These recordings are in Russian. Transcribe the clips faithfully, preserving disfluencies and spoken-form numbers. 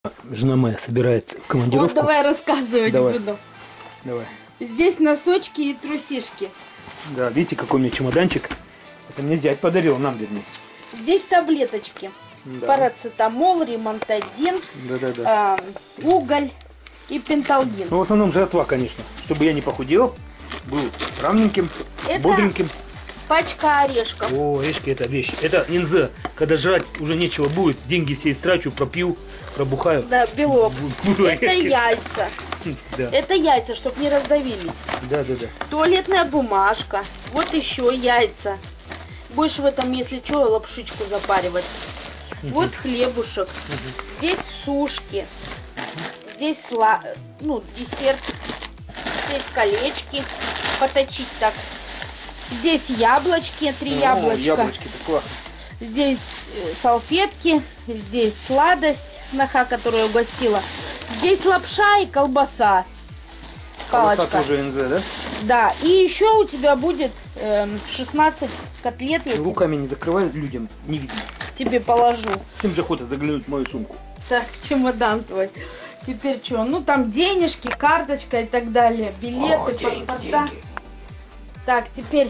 Жена моя собирает командировку. Вот давай рассказывать Давай. буду. Давай. Здесь носочки и трусишки. Да, видите, какой у меня чемоданчик. Это мне зять подарил, нам, вернее. Здесь таблеточки. Да. Парацетамол, ремонтадин, Да, да, да. э, уголь и пенталгин. Ну, в основном жратва, конечно. Чтобы я не похудел, был равненьким, Это бодреньким. пачка орешков. О, орешки это вещь. Это ниндзя. Когда жрать уже нечего будет, деньги все истрачу, пропью, пробухаю. Да, белок. Буду Это орешки. яйца. Да. Это яйца, чтобы не раздавились. Да, да, да. Туалетная бумажка. Вот еще яйца. Будешь в этом, если что, лапшичку запаривать. Вот хлебушек. Здесь сушки. Здесь сла... ну, десерт. Здесь колечки. Поточить так. Здесь яблочки. Три О, яблочка. яблочки, это классно. Здесь э, салфетки. Здесь сладость. Сноха, которую угостила. Здесь лапша и колбаса. Палочка. Колбаса тоже эн зэ, да? Да. И еще у тебя будет э, шестнадцать котлет. Я Руками не закрывай людям, не видно. тебе положу. Всем же охота заглянуть в мою сумку. Так, чемодан твой. Теперь что? Ну там денежки, карточка и так далее. Билеты, О, деньги, паспорта. деньги. Так, теперь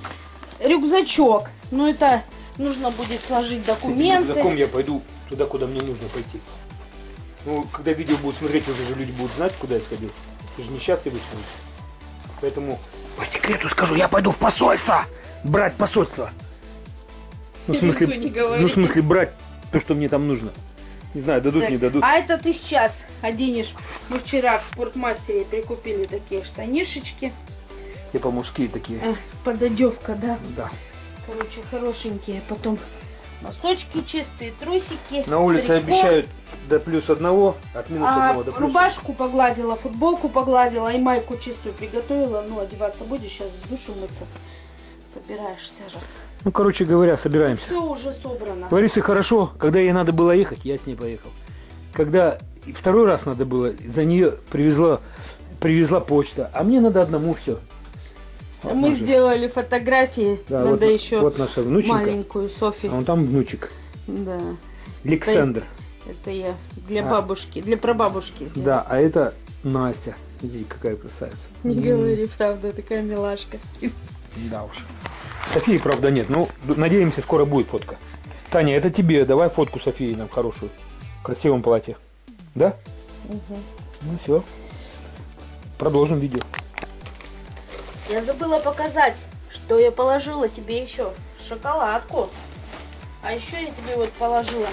рюкзачок. Ну это нужно будет сложить документы. Рюкзаком я пойду туда, куда мне нужно пойти. Ну, когда видео будут смотреть, уже же люди будут знать, куда я сходил. Это же не сейчас я вышел. Поэтому по секрету скажу, я пойду в посольство. Брать посольство. Ну, в смысле, Рисуй, не говори. ну, в смысле брать то, что мне там нужно. Не знаю, дадут, Так, не дадут. а это ты сейчас оденешь. Мы вчера в спортмастере прикупили такие штанишечки. Типа мужские такие. Э, пододевка, да. Да. Короче, хорошенькие. Потом носочки чистые, трусики. На улице трико. обещают до плюс одного, от минус А, одного до плюс. рубашку погладила, футболку погладила и майку чистую приготовила. Ну, одеваться будешь, сейчас в душу мыться. Собираешься раз. Ну, короче говоря, собираемся. Все уже собрано. Ларисе хорошо, когда ей надо было ехать, я с ней поехал. Когда и второй раз надо было, за нее привезла, привезла почта, а мне надо одному все. Вот Мы наша. сделали фотографии, Да, надо вот, еще вот наша внученька. маленькую Софи. А вон там внучек. Да, Александр. это я для А. бабушки, для прабабушки сделала. Да, а это Настя. Видите, какая красавица. Не М, говори, правда, такая милашка. Да уж. Софии, правда, нет. Ну, д- надеемся, скоро будет фотка. Таня, это тебе. Давай фотку Софии нам хорошую. В красивом платье. Да? Угу. Ну все. Продолжим видео. Я забыла показать, что я положила тебе еще шоколадку. А еще я тебе вот положила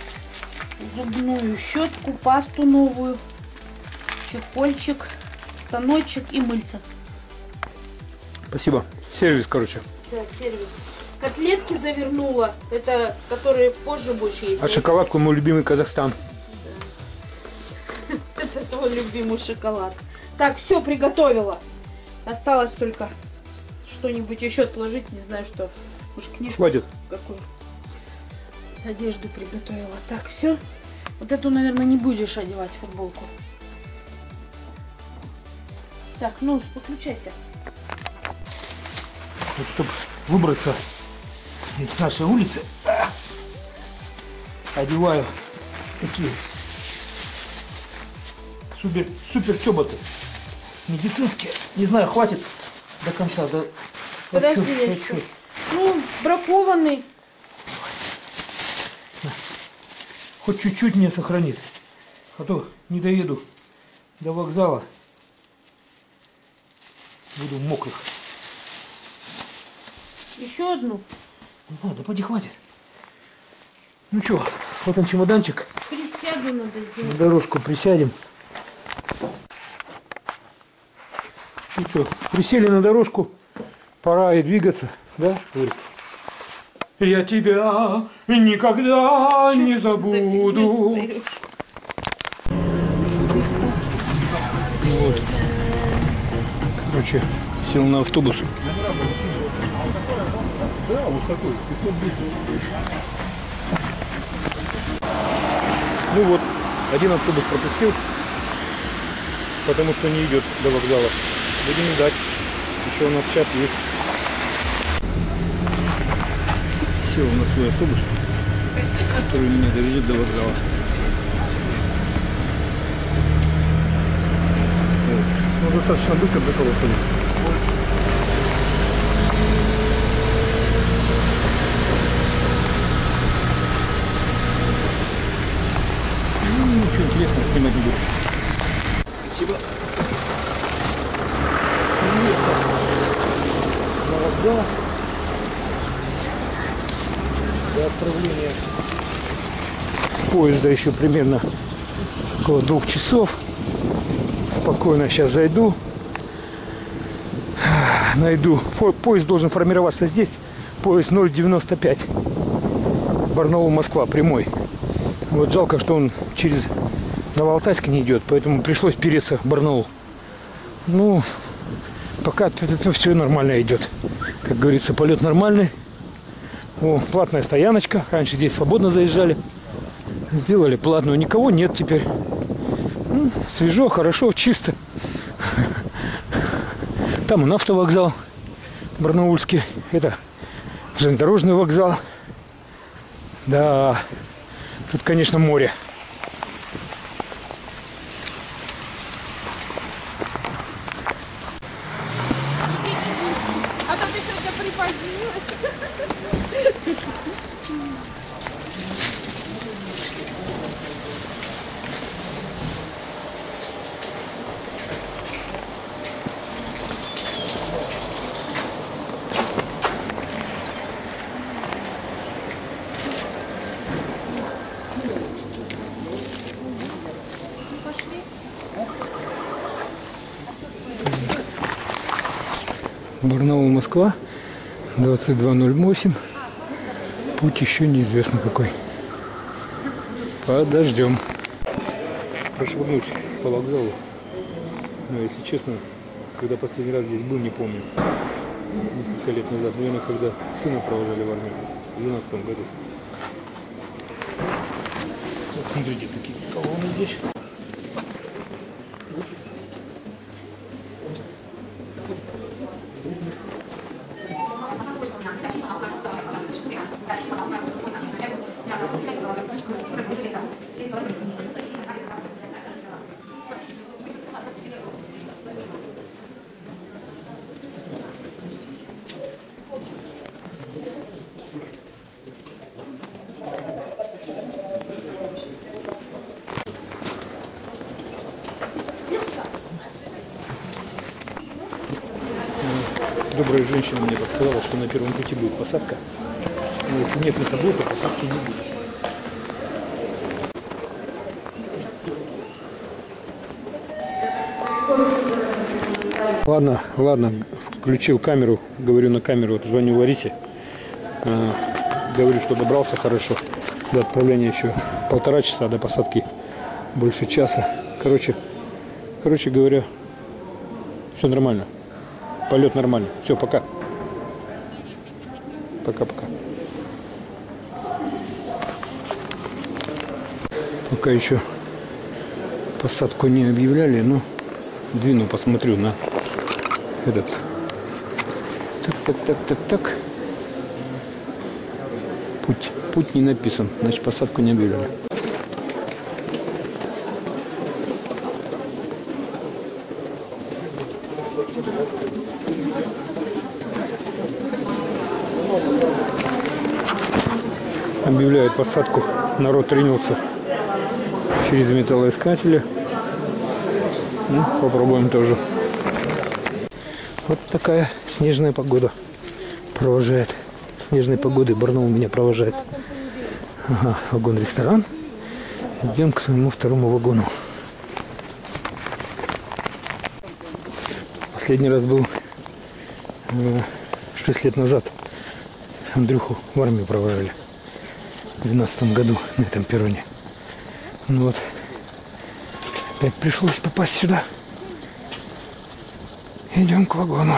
зубную щетку, пасту новую, чехольчик, станочек и мыльца. Спасибо. Сервис, короче. Да, сервис. Котлетки завернула. Это которые позже будешь есть. А шоколадку мой любимый Казахстан. Это твой любимый шоколад. Так, все приготовила. Осталось только что-нибудь еще отложить. Не знаю что. Может, книжку Хватит. какую. Одежду приготовила. Так, все. Вот эту, наверное, не будешь одевать, футболку. Так, ну, выключайся. Вот, чтобы выбраться с нашей улицы, одеваю такие супер, супер чоботы. Медицинские. Не знаю, хватит до конца. До... Подожди, Отчет, я отчет. еще. Ну, бракованный. Хоть чуть-чуть мне сохранит. А то не доеду до вокзала. Буду в мокрых. Еще одну. Ну, да поди, хватит. Ну что, вот он чемоданчик. Присяду надо На сделать. дорожку присядем. Ну что, присели на дорожку. Пора и двигаться, да, Юрик? Я тебя никогда Чё не ты за забуду. фигню даешь? Вот. Короче, сел на автобус. Да, вот такой. Ну вот, один автобус пропустил, потому что не идет до вокзала. Будем ждать. Еще у нас час есть. Сел на свой автобус, который меня довезет до вокзала. достаточно быстро пришел автобус. Ну, ничего интересного снимать не буду. Спасибо. Молода. До отправления поезда еще примерно около двух часов. Спокойно сейчас зайду. Найду. Поезд должен формироваться здесь. Поезд ноль девяносто пять. Барнаул-Москва, прямой. Вот жалко, что он через Новоалтайск не идет, поэтому пришлось переться в Барнаул. Ну, пока это все нормально идет. Как говорится, полет нормальный. О, платная стояночка. Раньше здесь свободно заезжали. Сделали платную. Никого нет теперь. Ну, свежо, хорошо, чисто. Там и автовокзал барнаульский. Это железнодорожный вокзал. Да, тут, конечно, море. А то ты сегодня припозднилась. Барнаул, Москва, двадцать два ноль восемь. Путь еще неизвестно какой. Подождем. Прошвырнусь по вокзалу. Но, если честно, когда последний раз здесь был, не помню. Несколько лет назад, наверное, когда сына провожали в армию. В двенадцатом году. Вот, смотрите, какие колонны здесь. Добрая женщина мне подсказала, что на первом пути будет посадка. Но если нет метаблока, посадки не будет. Ладно, ладно, включил камеру, говорю на камеру, вот звоню Ларисе, э, говорю, что добрался хорошо, до отправления еще полтора часа, до посадки больше часа. Короче, короче говоря, все нормально, полет нормальный, все, пока, пока-пока. Пока еще посадку не объявляли, но двину, посмотрю на этот. Так, так, так, так, так. Путь, путь не написан, значит посадку не объявляли. Объявляют посадку, народ ринулся через металлоискатели. Ну, попробуем тоже. Вот такая снежная погода провожает. Снежной погодой Барнаул меня провожает. Ага, вагон-ресторан. Идем к своему второму вагону. Последний раз был э, шесть лет назад. Андрюху в армию провожали. В двенадцатом году на этом перроне. Ну вот. Опять пришлось попасть сюда. Идем к вагону.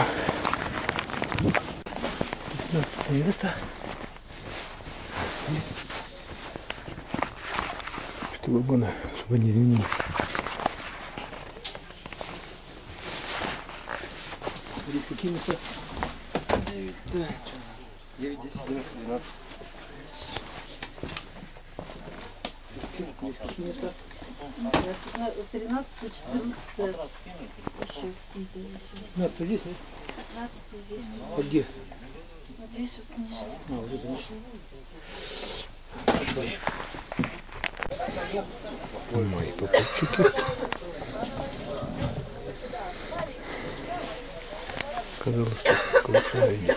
пятнадцатое место. Что вагоны особо не изменились. Здесь какие места? девять, да. девять, десять, одиннадцать, двенадцать. Здесь какие места? тринадцатое, четырнадцатое. Еще какие-то здесь. пятнадцатое здесь, нет? пятнадцатое здесь. А где? Вот здесь вот нижний. А, вот это нижний. Мои попутчики. Казалось, что колокола идет.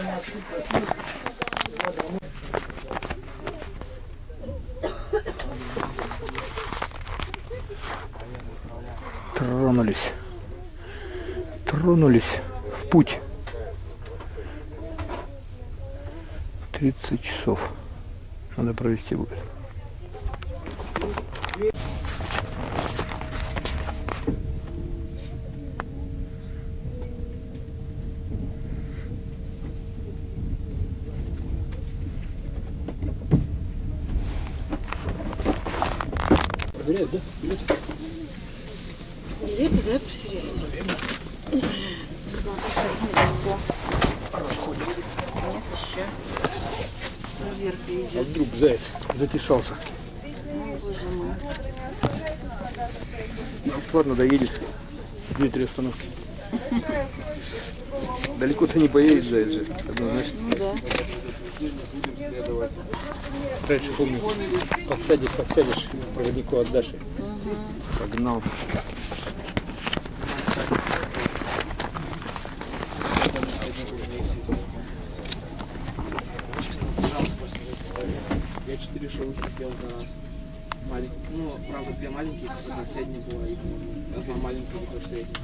Тронулись. Тронулись в путь. тридцать часов. Надо провести будет. Проверяют, да? Билеты? Билеты, да, проверяют? Наверное. Два посадили, все. Расходят. Нет, еще. Проверка А идет. вдруг заяц затесался? Ну, боже мой. Ну, ладно, доедешь. Две-три остановки. Далеко ты не поедешь, заяц же. Однозначно. Ну да. Раньше помню, подсадишь, подсядешь, проводнику отдашь. Угу. Погнал. Я четыре шелухи сделал за раз. Маленький. Ну, правда, две маленькие, одна средняя была, и одна маленькая, другая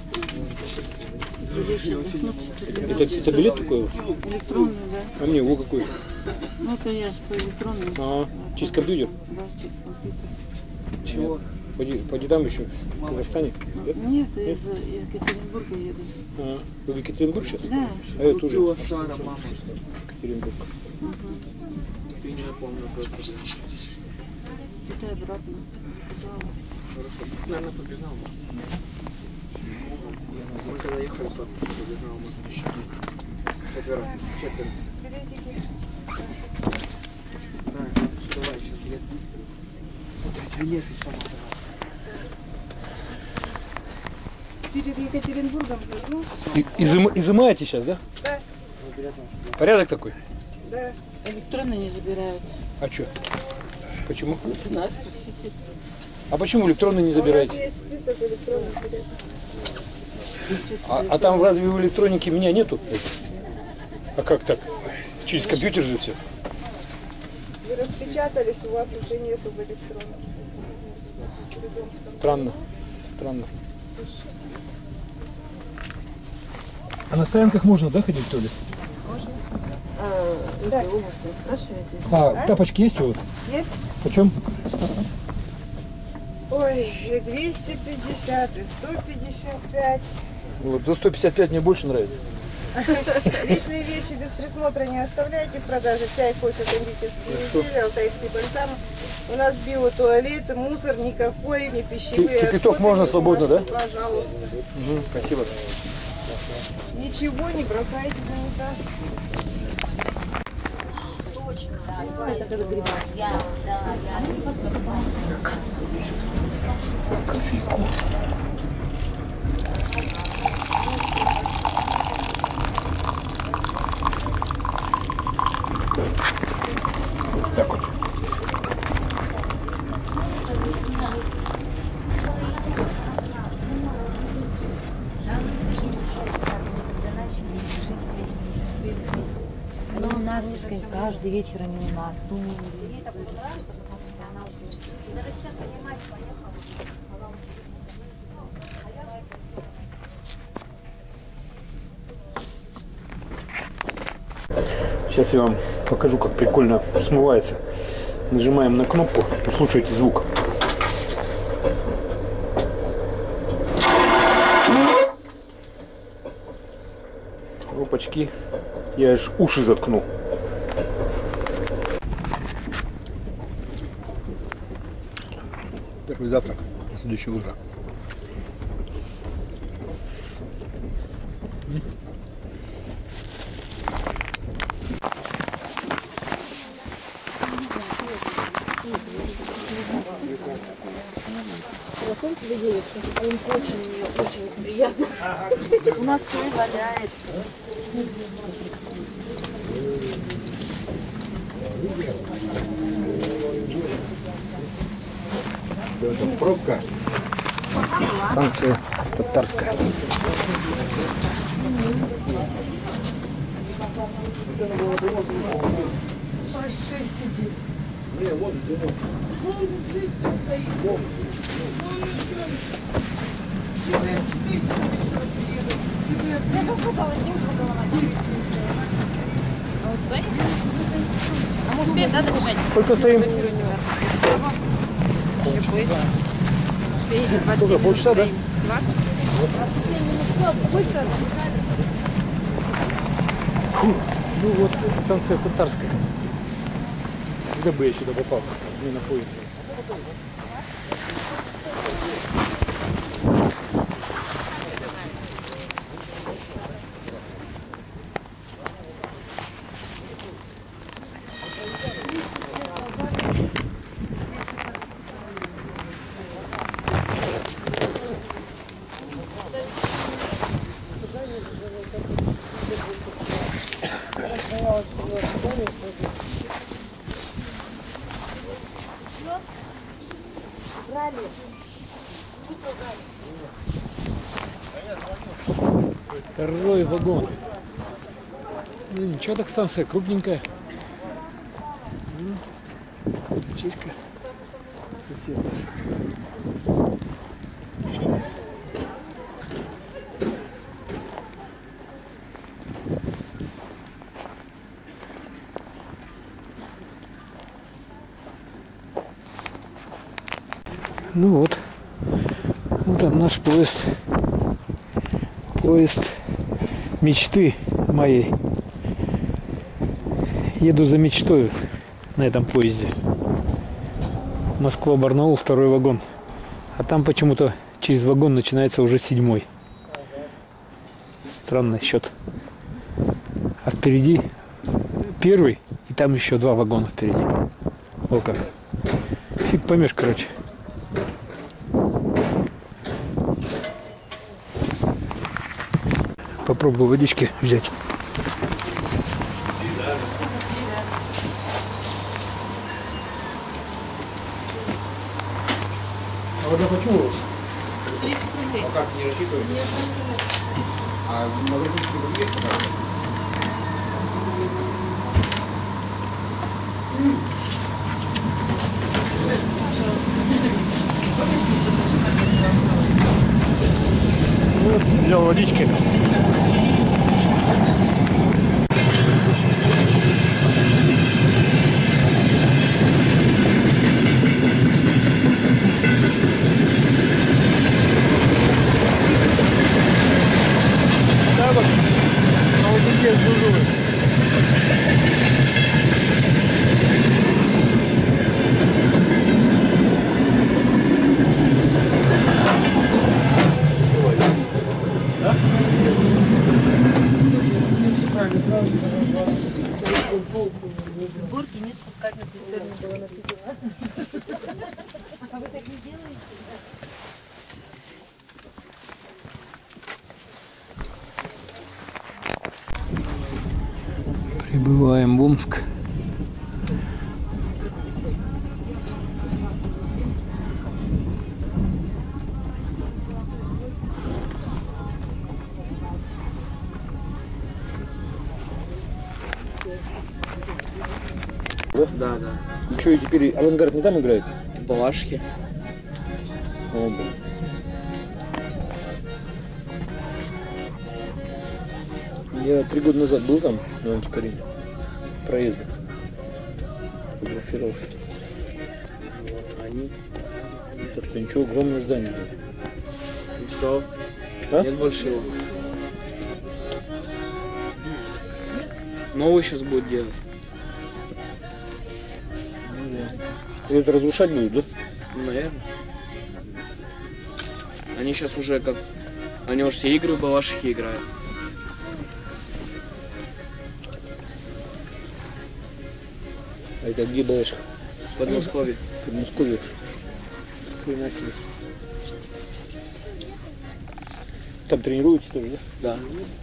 средняя. Это, это билет такой? Электронный, да. А мне его какой? Ну, это я же по электронному. А, через компьютер? Да, через компьютер. Чего? Поди, поди там еще, в Казахстане? Нет? Нет, из, из Екатеринбурга еду. А, вы в Екатеринбург сейчас? Да. А я тоже. Купила шара, мама. Екатеринбург. Угу. Ты не напомню просто. Это обратно сказала. Хорошо. Наверное, побежал. Мы когда ехали, то побежал. Четверо. Четверо. Да, давай сейчас билет. Билет и сама. Перед Екатеринбургом, ну, И, изым, изымаете сейчас, да? да, Порядок такой? да. Электронно не забирают. А что? Почему? Цена, спросите. А почему электронно не У нас забираете? есть список электронных билетов. Список А, а электронных. там разве в электронике меня нету? А как так? Через компьютер же все. Вы распечатались, у вас уже нету в электронных. Странно. Странно. А на стоянках можно, да, ходить в туалет? А, Да. да. Обувь не спрашиваете? А, тапочки есть у вас? Есть? Почем? Ой, и двести пятьдесят, и сто пятьдесят пять. Вот, до сто пятьдесят пять мне больше нравится. Личные вещи без присмотра не оставляйте в продаже. Чай, кофе, кондитерские изделия, алтайские бальзамы. У нас биотуалеты, мусор никакой, не пищевые. Кипяток отходы, можно не свободно, да? бумажки, пожалуйста. Угу, спасибо. Ничего не бросайте в унитаз. Кофейку. Так вот. Ну, у нас, так сказать, каждый вечер они у нас. Думаю, Сейчас я вам покажу, как прикольно смывается. Нажимаем на кнопку, послушайте звук. Опачки, я аж уши заткну. Первый завтрак на следующее утро. телефон тебе делится, а им очень, мне очень приятно. У нас все валяет. Это пробка. Станция Татарская. А мы успеем, да, добежать? Сколько стоим? Сколько, полчаса, да? Фу, ну вот станция Татарская. Когда бы я сюда попал? Не на поезд. Второй вагон. Ну, ничего, так станция крупненькая. Чичка. Сосед наш. Ну вот. Вот он наш поезд. Поезд мечты моей. Еду за мечтой на этом поезде. Москва-Барнаул, второй вагон. А там почему-то через вагон начинается уже седьмой. Странный счет. А впереди первый, и там еще два вагона впереди. О как. Фиг поймешь, короче. Попробую водички взять. А вода почему у вас? А как, не рассчитываете? Нет. А в магазинчике вы есть? Вот, взял водички. Да, вот, на водике служу. Горки не спускать на цистерну было написано. А вы так не делаете? Прибываем в Омск. Да, да. Ну что, и теперь авангард не там играет? В Балашихе. О, блин. Я три года назад был там, на Омск-арене. Проездом. Фотографировался. Они. Это ничего, огромное здание. И все. А? Нет больше его. Новый сейчас будет делать. И это разрушать будут, да? Ну, наверное. Они сейчас уже как... Они уже все игры в Балашихе играют. А это где Балаших? В Подмосковье. Подмосковье. Хрена себе. Там тренируются тоже, да? Да.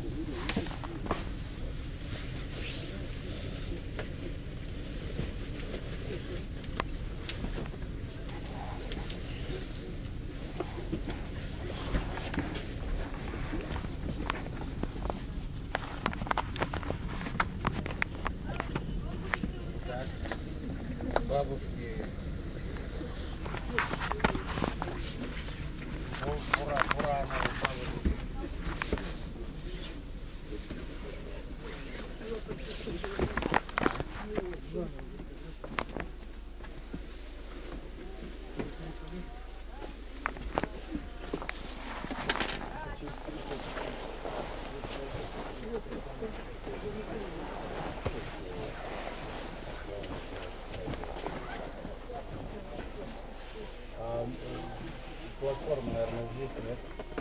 Платформа, наверное, здесь, нет?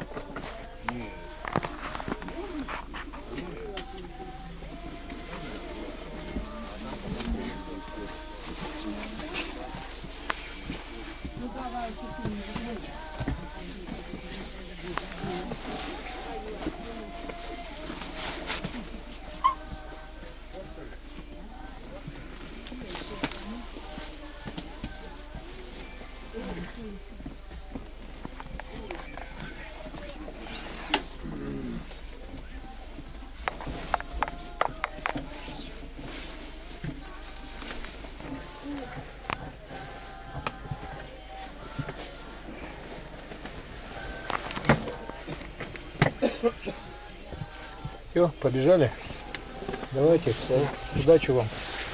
Все, побежали. Давайте, удачи вам.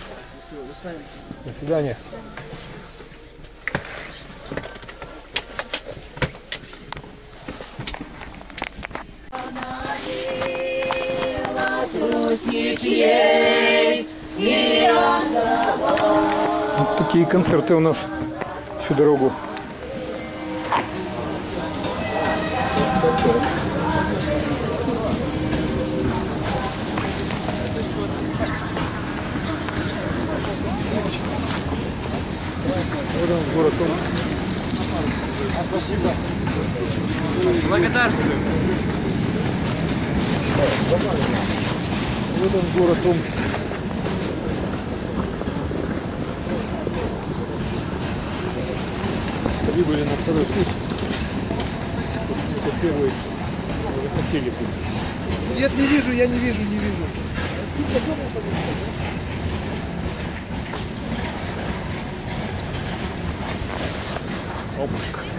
До свидания. Вот такие концерты у нас всю дорогу. Вот он, город Омск. Спасибо. Благодарствую. Вот он, город Омск. Прибыли на второй путь. Это первый. Мы хотели путь. Нет, не вижу, я не вижу, не вижу. Омск.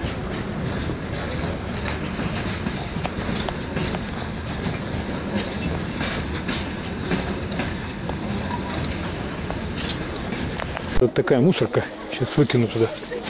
Вот такая мусорка. Сейчас выкину туда.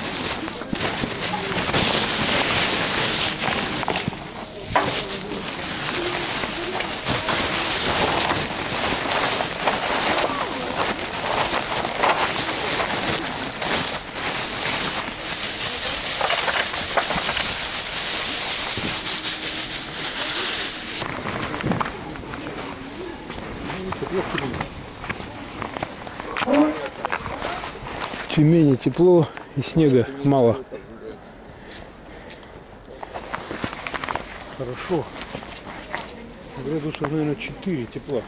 В Тюмени тепло и снега мало. Хорошо. Градусов, наверное, четыре тепла.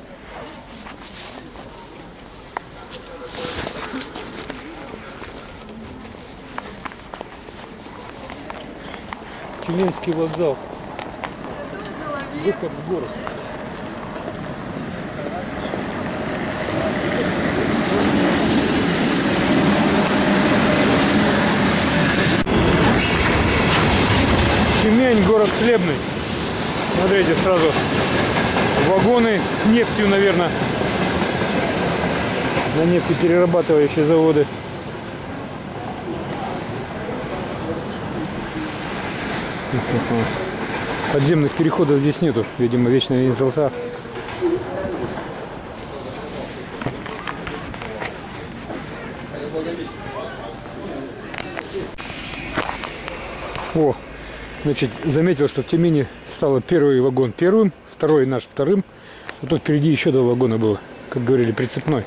Тюменский вокзал. Выход в город. Тюмень, город хлебный. Смотрите, сразу вагоны с нефтью, наверное, на нефтеперерабатывающие заводы. Подземных переходов здесь нету, видимо, вечная золота. О, значит, заметил, что в Тюмени стало первый вагон первым, второй наш вторым. А тут впереди еще два вагона было, как говорили, прицепной.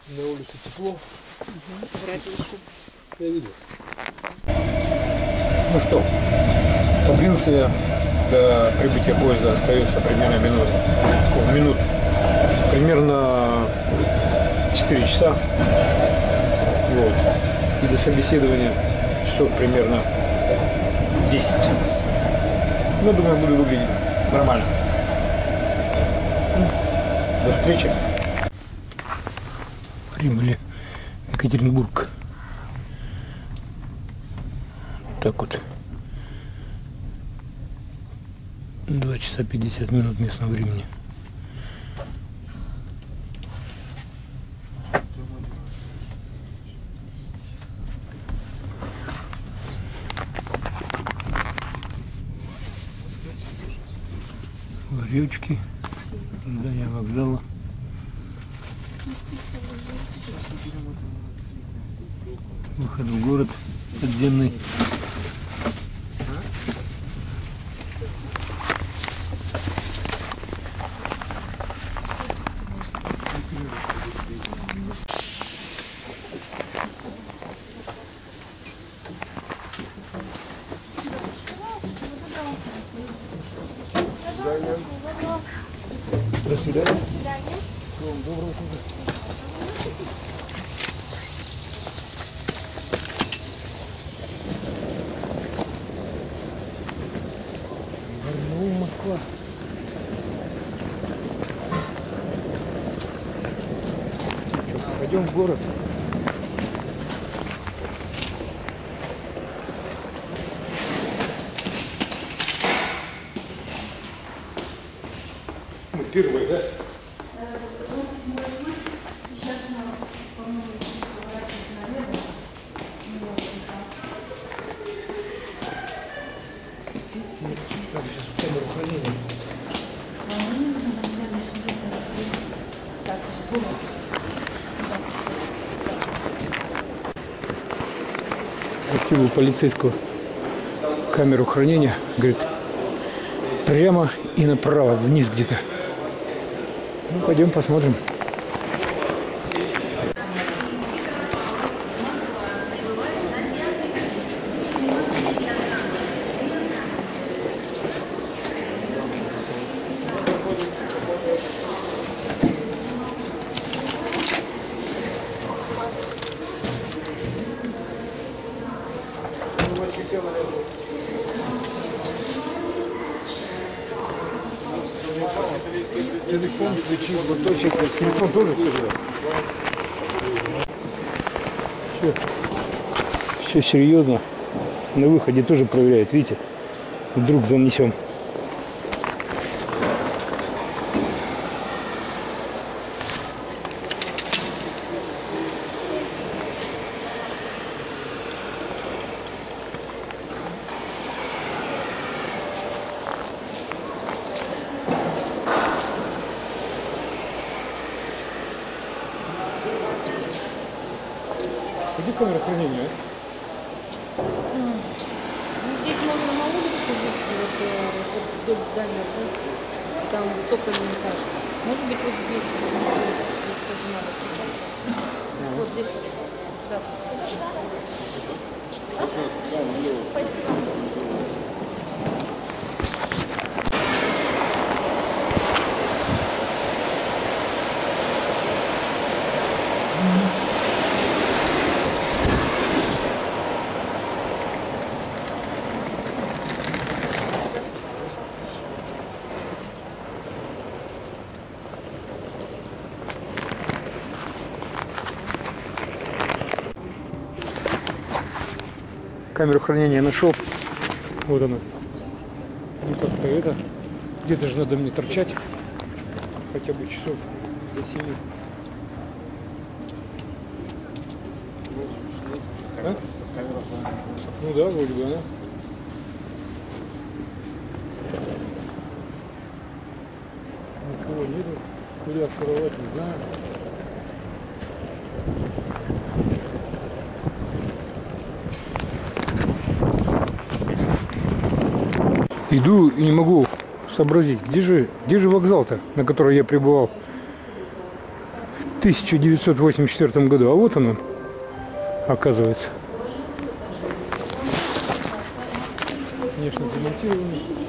На улице тепло. Вряд ли еще. Я видел. Ну что, побрился я. До прибытия поезда остается примерно минут. Минут. Примерно четыре часа. Вот. И до собеседования часов примерно десять. Ну, думаю, буду выглядеть нормально. До встречи. Прибыли в Екатеринбург. Так вот. два часа пятьдесят минут местного времени. Ларечки, здание вокзала. Выход в город подземный. До свидания. Всего вам доброго. Барнаул, Москва. Что, пойдем в город? Мы первые, да? Так, сейчас в камеру хранения. Спросил у полицейского камеру хранения, говорит, прямо и направо, вниз где-то. Ну, пойдем посмотрим. Телефон, ключи, батончик, телефон тоже сюда. Все. Все серьезно. На выходе тоже проверяют, видите? Вдруг занесем. Где камера хранения? Ну, здесь можно на улицу выйти, вот, э, вот вдоль здания, да, там цокольный этаж. Может быть, вот здесь, здесь тоже надо встречаться. А. Вот здесь вот. Да. Камеру хранения нашел. Вот она. Ну как-то это. Где-то же надо мне торчать. Хотя бы часов до семи. А? Ну да, вроде бы она. Никого нету. Куда шуровать, не знаю. Иду и не могу сообразить, где же, где же вокзал-то, на который я прибывал тысяча девятьсот восемьдесят четвёртом году. А вот он, он оказывается. Конечно, демонтированный.